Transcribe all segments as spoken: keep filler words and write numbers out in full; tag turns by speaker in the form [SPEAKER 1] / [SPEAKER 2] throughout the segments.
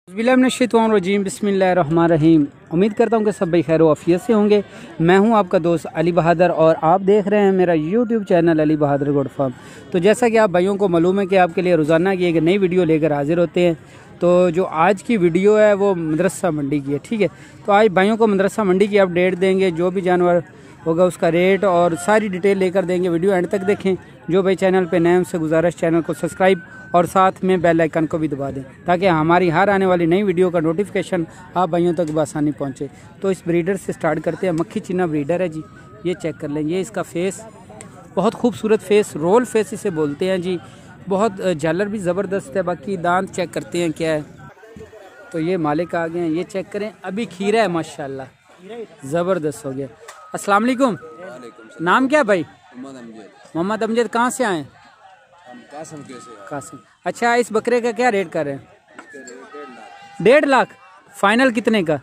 [SPEAKER 1] बिस्मिल्लाहिर्रहमानिर्रहीम बिस्मिल्लाहिर्रहमानिर्रहीम। उम्मीद करता हूँ कि सब भाई खैर वाफियत से होंगे। मैं हूँ आपका दोस्त अली बहादुर और आप देख रहे हैं मेरा YouTube channel Ali Bahadur goat farm. तो जैसा कि आप भाइयों को मालूम है कि आपके लिए रोज़ाना की एक नई वीडियो लेकर हाजिर होते हैं। तो जो आज की वीडियो है वो मदरसा मंडी की है, ठीक है। तो आज भाइयों को मदरसा मंडी की अपडेट देंगे, जो भी जानवर होगा उसका रेट और सारी डिटेल लेकर देंगे। वीडियो एंड तक देखें। जो भाई चैनल पे नए उनसे गुजारिश चैनल को सब्सक्राइब और साथ में बेल आइकन को भी दबा दें ताकि हमारी हर आने वाली नई वीडियो का नोटिफिकेशन आप भाइयों तक बआसानी पहुंचे। तो इस ब्रीडर से स्टार्ट करते हैं। मक्खी चीना ब्रीडर है जी, ये चेक कर लें। ये इसका फेस बहुत खूबसूरत फेस, रोल फेस इसे बोलते हैं जी। बहुत झालर भी ज़बरदस्त है। बाकी दांत चेक करते हैं क्या है। तो ये मालिक आ गए हैं, ये चेक करें। अभी खीरा है माशाल्लाह, ज़बरदस्त हो गया। अस्सलाम वालेकुम। नाम क्या है भाई? मोहम्मद अमजद। कहाँ से आए?
[SPEAKER 2] कासिम के से।
[SPEAKER 1] कासिम। अच्छा, इस बकरे का क्या रेट कर रहे हैं? डेढ़ लाख। फाइनल कितने का?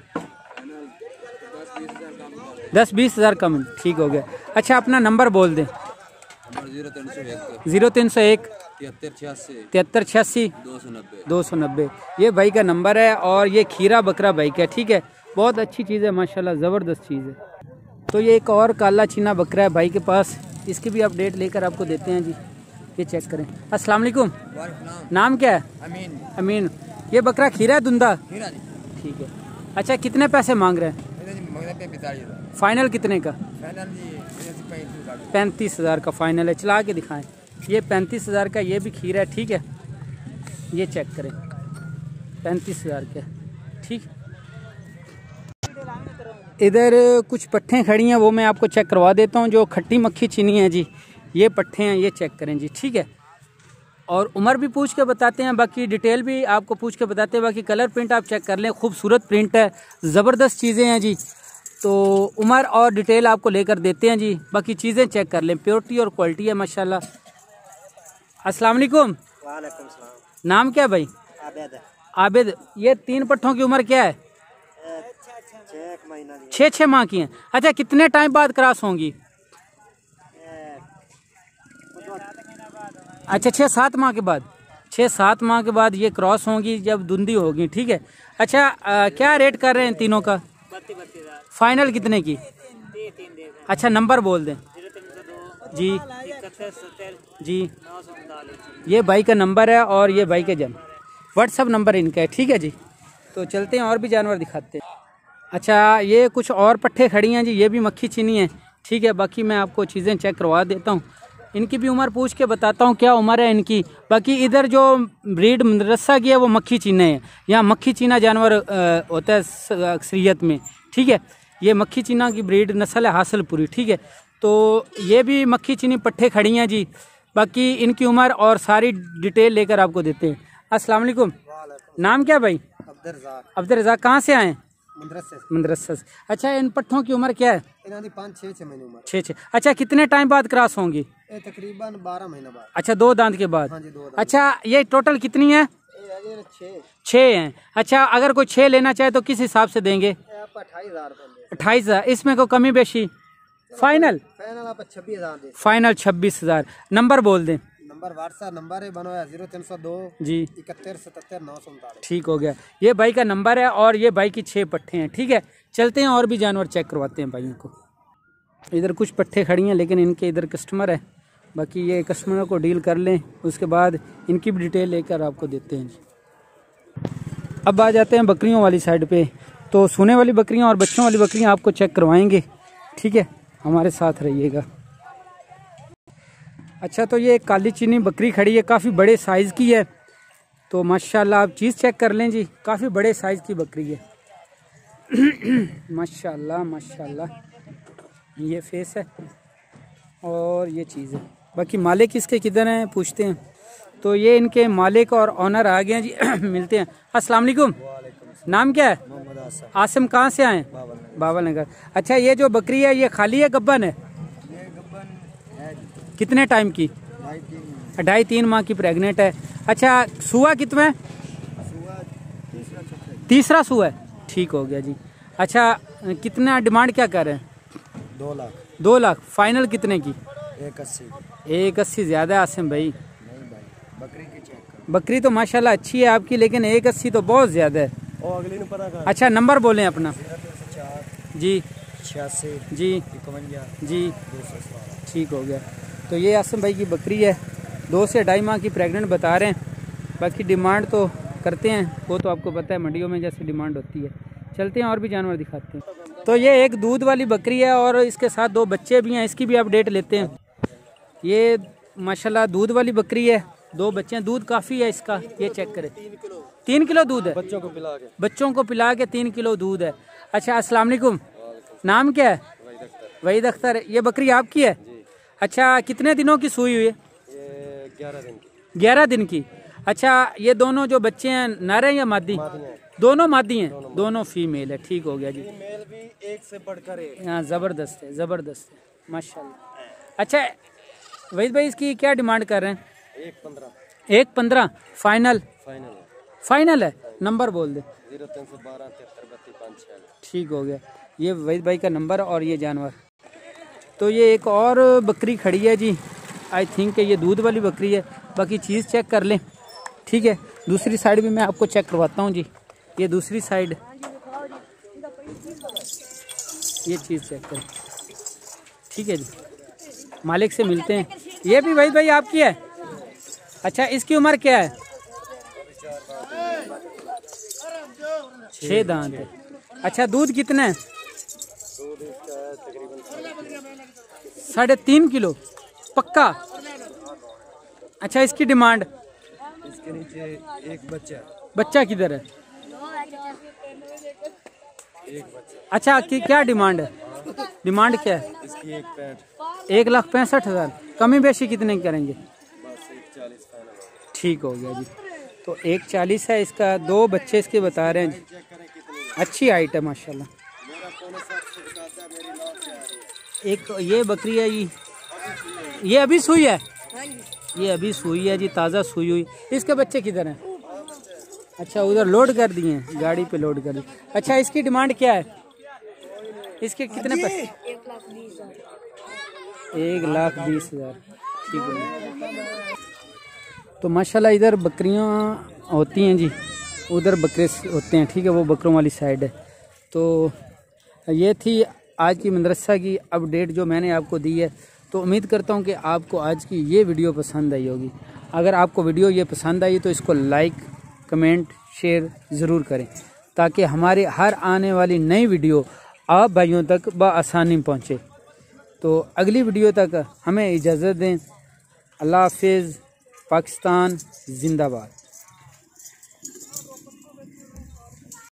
[SPEAKER 1] दस बीस हज़ार कम। ठीक हो गया। अच्छा, अपना नंबर बोल दें। जीरो तीन सौ एक तिहत्तर छियासी
[SPEAKER 2] दो सौ नब्बे
[SPEAKER 1] दो सौ नब्बे ये भाई का नंबर है। और ये खीरा बकरा भाई का, ठीक है। बहुत अच्छी चीज़ है माशाल्लाह, ज़बरदस्त चीज़ है। तो ये एक और काला चीना बकरा है भाई के पास, इसकी भी अपडेट लेकर आपको देते हैं जी। ये चेक करें। अस्सलाम वालेकुम। नाम क्या है? अमीन। अमीन। ये बकरा खीरा है धुंधा? ठीक है। अच्छा, कितने पैसे मांग रहे हैं? फाइनल कितने का? पैंतीस हज़ार का फाइनल है। चला के दिखाएं। ये पैंतीस हज़ार का ये भी खीरा है, ठीक है। ये चेक करें, पैंतीस हज़ार का, ठीक। इधर कुछ पट्ठें खड़ी हैं, वो मैं आपको चेक करवा देता हूँ। जो खट्टी मक्खी चीनी है जी, ये पट्ठे हैं, ये चेक करें जी, ठीक है। और उम्र भी पूछ के बताते हैं, बाकी डिटेल भी आपको पूछ के बताते हैं। बाकी कलर प्रिंट आप चेक कर लें, खूबसूरत प्रिंट है, ज़बरदस्त चीज़ें हैं जी। तो उम्र और डिटेल आपको लेकर देते हैं जी। बाकी चीज़ें चेक कर लें, प्योरिटी और क्वालिटी है माशाल्लाह। अस्सलाम वालेकुम।
[SPEAKER 3] वालेकुम सलाम।
[SPEAKER 1] नाम क्या है भाई?
[SPEAKER 3] आबिद।
[SPEAKER 1] आबिद। ये तीन पट्ठों की उम्र क्या है? छः छः माह की हैं। अच्छा, कितने टाइम बाद क्रॉस होंगी? अच्छा, छः सात माह के बाद। छः सात माह के बाद ये क्रॉस होंगी, जब धुंधी होगी, ठीक है। अच्छा, आ, क्या रेट कर रहे हैं तीनों का? फाइनल कितने की? अच्छा, नंबर बोल दें जी। जी, ये भाई का नंबर है और ये भाई का जन व्हाट्सअप नंबर इनका है, ठीक है जी। तो चलते हैं और भी जानवर दिखाते हैं। अच्छा, ये कुछ और पट्ठे खड़ी हैं जी, ये भी मक्खी चीनी है, ठीक है। बाकी मैं आपको चीज़ें चेक करवा देता हूँ। इनकी भी उम्र पूछ के बताता हूँ क्या उम्र है इनकी। बाकी इधर जो ब्रीड मदरसा की है वो मक्खी चीना है। यहाँ मक्खी चीना जानवर आ, होता है अक्सरियत में, ठीक है। ये मक्खी चीना की ब्रीड नस्ल है हासिलपुरी, ठीक है। तो ये भी मक्खी चीनी पट्ठे खड़ी हैं जी। बाकी इनकी उम्र और सारी डिटेल लेकर आपको देते हैं। अस्सलाम वालेकुम। नाम क्या भाई?
[SPEAKER 3] अब्दुल रज़ाक।
[SPEAKER 1] अब्दुल रज़ाक। कहाँ से आए?
[SPEAKER 3] मदरसे।
[SPEAKER 1] मदरसा से। अच्छा, इन पट्ठों की उम्र क्या है?
[SPEAKER 3] इन्होंने पाँच छः छः महीने उम्र।
[SPEAKER 1] छः छः। अच्छा, कितने टाइम बाद क्रॉस होंगी?
[SPEAKER 3] ये तकरीबन बारह महीने बाद।
[SPEAKER 1] अच्छा, दो दांत के बाद।
[SPEAKER 3] हाँ जी, दो दांत।
[SPEAKER 1] अच्छा, ये टोटल कितनी है?
[SPEAKER 3] छः
[SPEAKER 1] छः हैं। अच्छा, अगर कोई छः लेना चाहे तो किस हिसाब से देंगे?
[SPEAKER 3] आप अट्ठाईस हज़ार
[SPEAKER 1] अट्ठाईस हज़ार। इसमें को कमी बेशी? फाइनल
[SPEAKER 3] फाइनल आप छब्बीस हज़ार दे।
[SPEAKER 1] फाइनल छब्बीस हज़ार। नंबर बोल दें।
[SPEAKER 3] नंबर व्हाट्सएप नंबर है बनो है जीरो तीन सौ दो
[SPEAKER 1] जी
[SPEAKER 3] इकहत्तर सतहत्तर नौ सौ उनतालीस।
[SPEAKER 1] ठीक हो गया। ये भाई का नंबर है और ये भाई की छः पट्ठे हैं, ठीक है। चलते हैं और भी जानवर चेक करवाते हैं भाइयों को। इधर कुछ पट्ठे खड़ी हैं लेकिन इनके इधर कस्टमर है। बाकी ये कस्टमर को डील कर लें, उसके बाद इनकी भी डिटेल लेकर आपको देते हैं। अब आ जाते हैं बकरियों वाली साइड पे। तो सोने वाली बकरियां और बच्चों वाली बकरियां आपको चेक करवाएंगे, ठीक है। हमारे साथ रहिएगा। अच्छा, तो ये काली चीनी बकरी खड़ी है, काफ़ी बड़े साइज़ की है। तो माशाल्लाह आप चीज़ चेक कर लें जी, काफ़ी बड़े साइज़ की बकरी है। माशाल्लाह माशाल्लाह। ये फेस है और ये चीज़ है। बाकी मालिक इसके किधर हैं पूछते हैं। तो ये इनके मालिक और ऑनर आ गए हैं जी। मिलते हैं। अस्सलाम वालेकुम। नाम क्या है? आसिम। कहाँ से आए? बाबल नगर। अच्छा, ये जो बकरी है ये खाली है गब्बन है? कितने टाइम की? ढाई तीन माह की प्रेग्नेंट है। अच्छा, सुआ कितना है? तीसरा सुआ है, ठीक हो गया जी। अच्छा, कितना डिमांड क्या कर रहे हैं?
[SPEAKER 3] दो लाख।
[SPEAKER 1] दो लाख। फाइनल कितने की?
[SPEAKER 3] एक अस्सी।
[SPEAKER 1] एक अस्सी ज़्यादा है आसिम भाई।
[SPEAKER 3] नहीं भाई, बकरी की चेक
[SPEAKER 1] बकरी तो माशाल्लाह अच्छी है आपकी, लेकिन एक अस्सी तो बहुत ज़्यादा है। अच्छा नंबर बोलें अपना। जी
[SPEAKER 3] छियासी
[SPEAKER 1] जी
[SPEAKER 3] इकवंजा
[SPEAKER 1] जी
[SPEAKER 3] दो सौ सतारह।
[SPEAKER 1] ठीक हो गया। तो ये आसम भाई की बकरी है, दो से ढाई माह की प्रेग्नेंट बता रहे हैं। बाकी डिमांड तो करते हैं, वो तो आपको पता है मंडियों में जैसे डिमांड होती है। चलते हैं और भी जानवर दिखाते हैं। तो ये एक दूध वाली बकरी है और इसके साथ दो बच्चे भी हैं, इसकी भी अपडेट लेते हैं। ये माशाल्लाह दूध वाली बकरी है, दो बच्चे हैं, दूध काफ़ी है इसका, ये चेक करें। तीन किलो दूध है,
[SPEAKER 3] बच्चों को पिला के
[SPEAKER 1] बच्चों को पिला के तीन किलो दूध है। अच्छा अस्सलाम वालेकुम, नाम क्या है? वहीद अख्तर। ये बकरी आपकी है? अच्छा कितने दिनों की सूई हुई है?
[SPEAKER 3] ये ग्यारह दिन की।
[SPEAKER 1] ग्यारह दिन की। अच्छा ये दोनों जो बच्चे हैं नर हैं या मादी? दोनों मादी हैं, दोनों, दोनों फीमेल है। ठीक हो गया जी।
[SPEAKER 3] मेल भी एक से बढ़कर एक।
[SPEAKER 1] हाँ ज़बरदस्त है, ज़बरदस्त है माशाल्लाह। अच्छा वहीद भाई इसकी क्या डिमांड कर रहे हैं?
[SPEAKER 3] एक पंद्रह।
[SPEAKER 1] एक पंद्रह फाइनल?
[SPEAKER 3] फाइनल है।
[SPEAKER 1] फाइनल है। नंबर बोल दे।
[SPEAKER 3] जीरो तीन सौ बारह तिहत्तर बत्तीस पाँच छियालीस।
[SPEAKER 1] ठीक हो गया। ये वहीद भाई का नंबर और ये जानवर। तो ये एक और बकरी खड़ी है जी, आई थिंक ये दूध वाली बकरी है, बाकी चीज़ चेक कर लें। ठीक है, दूसरी साइड भी मैं आपको चेक करवाता हूँ जी। ये दूसरी साइड, ये चीज़ चेक करें। ठीक है जी, मालिक से मिलते हैं। ये भी वहीद भाई आपकी है? अच्छा इसकी उम्र क्या है? छः दांत है। अच्छा दूध कितना है? साढ़े तीन किलो पक्का। अच्छा इसकी डिमांड?
[SPEAKER 3] इसके नीचे एक बच्चा।
[SPEAKER 1] बच्चा किधर है?
[SPEAKER 3] एक बच्चा।
[SPEAKER 1] अच्छा कि क्या डिमांड है? डिमांड क्या है?
[SPEAKER 3] इसकी एक पैंठ।
[SPEAKER 1] एक लाख पैंसठ हज़ार। कमी बेशी कितने की करेंगे?
[SPEAKER 3] बस एक चालीस फाइनल।
[SPEAKER 1] ठीक हो गया जी। तो एक चालीस है इसका, दो बच्चे इसके बता रहे हैं जी। अच्छी हाइट है माशाल्लाह। एक ये बकरी है जी, ये अभी सूई है? ये अभी सूई है जी, ताज़ा सूई हुई। इसके बच्चे किधर हैं? अच्छा उधर लोड कर दिए हैं, गाड़ी पे लोड कर दिए। अच्छा इसकी डिमांड क्या है? इसके कितने पैसे? एक लाख बीस हज़ार। ठीक है। तो माशाल्लाह इधर बकरियां होती हैं जी, उधर बकरे होते हैं। ठीक है, वो बकरों वाली साइड है। तो ये थी आज की मदरसा की अपडेट जो मैंने आपको दी है। तो उम्मीद करता हूँ कि आपको आज की ये वीडियो पसंद आई होगी। अगर आपको वीडियो ये पसंद आई तो इसको लाइक कमेंट शेयर ज़रूर करें, ताकि हमारे हर आने वाली नई वीडियो आप भाइयों तक बआसानी पहुँचे। तो अगली वीडियो तक हमें इजाज़त दें। अल्लाह हाफिज़। पाकिस्तान जिंदाबाद।